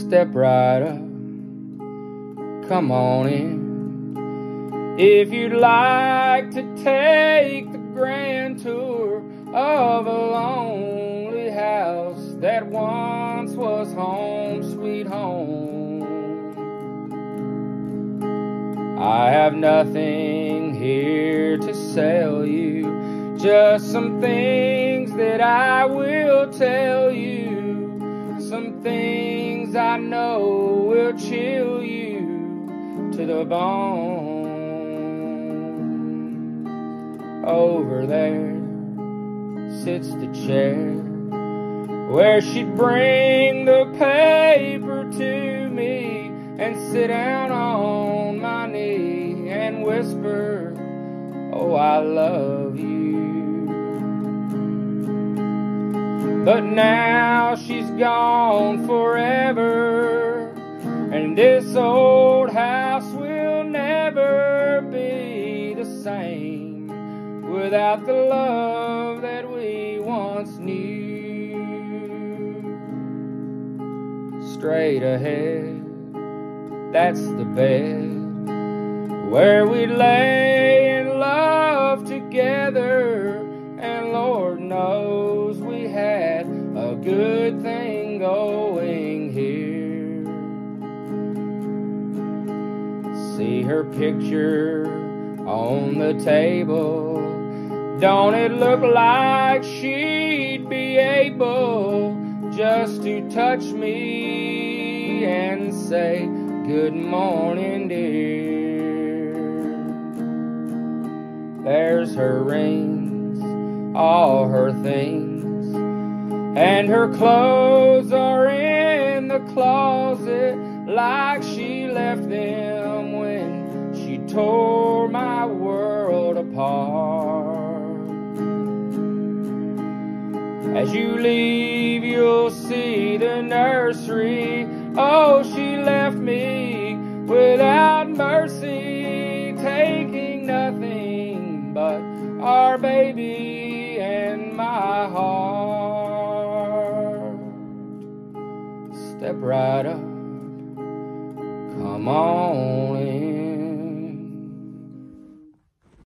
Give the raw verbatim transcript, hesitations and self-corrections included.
Step right up, come on in. If you'd like to take the grand tour of a lonely house that once was home, sweet home. I have nothing here to sell you, just some things that I will tell you, some things I know will chill you to the bone. Over there sits the chair where she'd bring the paper to me and sit down on my knee and whisper, oh, I love you. But now she's gone forever, and this old house will never be the same without the love that we once knew. Straight ahead, that's the bed where we lay in love together, and Lord knows we had a good thing going here. See her picture on the table, don't it look like she'd be able just to touch me and say, good morning, dear. There's her rings, all her things, and her clothes are in the closet like she left them when she tore my world apart. As you leave, you'll see the nursery. Oh, she left me without mercy, taking nothing but our baby and my heart. Step right up, come on